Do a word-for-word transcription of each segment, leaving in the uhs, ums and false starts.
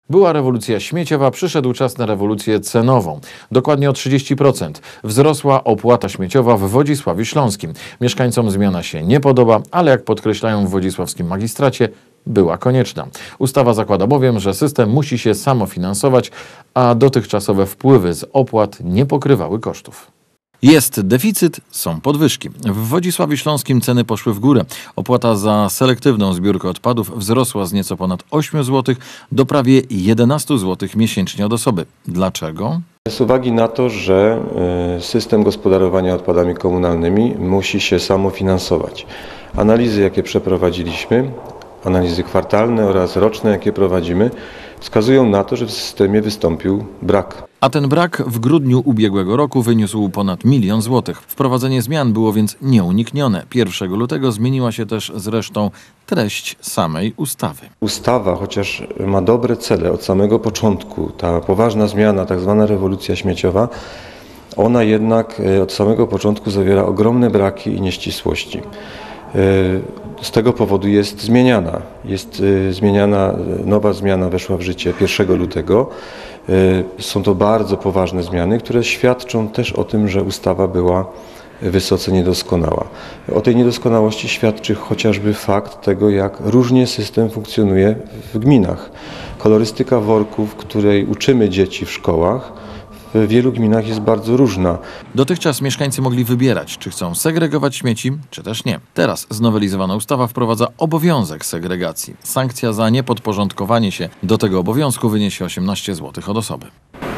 Była rewolucja śmieciowa, przyszedł czas na rewolucję cenową. Dokładnie o trzydzieści procent. Wzrosła opłata śmieciowa w Wodzisławiu Śląskim. Mieszkańcom zmiana się nie podoba, ale jak podkreślają w wodzisławskim magistracie, była konieczna. Ustawa zakłada bowiem, że system musi się samofinansować, a dotychczasowe wpływy z opłat nie pokrywały kosztów. Jest deficyt, są podwyżki. W Wodzisławiu Śląskim ceny poszły w górę. Opłata za selektywną zbiórkę odpadów wzrosła z nieco ponad ośmiu złotych do prawie jedenastu złotych miesięcznie od osoby. Dlaczego? Z uwagi na to, że system gospodarowania odpadami komunalnymi musi się samofinansować. Analizy, jakie przeprowadziliśmy, analizy kwartalne oraz roczne, jakie prowadzimy, wskazują na to, że w systemie wystąpił brak. A ten brak w grudniu ubiegłego roku wyniósł ponad milion złotych. Wprowadzenie zmian było więc nieuniknione. pierwszego lutego zmieniła się też zresztą treść samej ustawy. Ustawa, chociaż ma dobre cele od samego początku, ta poważna zmiana, tak zwana rewolucja śmieciowa, ona jednak od samego początku zawiera ogromne braki i nieścisłości. Z tego powodu jest zmieniana. Jest zmieniana, nowa zmiana weszła w życie pierwszego lutego. Są to bardzo poważne zmiany, które świadczą też o tym, że ustawa była wysoce niedoskonała. O tej niedoskonałości świadczy chociażby fakt tego, jak różnie system funkcjonuje w gminach. Kolorystyka worków, której uczymy dzieci w szkołach, w wielu gminach jest bardzo różna. Dotychczas mieszkańcy mogli wybierać, czy chcą segregować śmieci, czy też nie. Teraz znowelizowana ustawa wprowadza obowiązek segregacji. Sankcja za niepodporządkowanie się do tego obowiązku wyniesie osiemnaście złotych od osoby.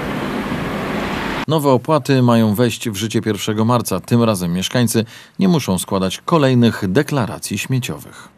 Nowe opłaty mają wejść w życie pierwszego marca. Tym razem mieszkańcy nie muszą składać kolejnych deklaracji śmieciowych.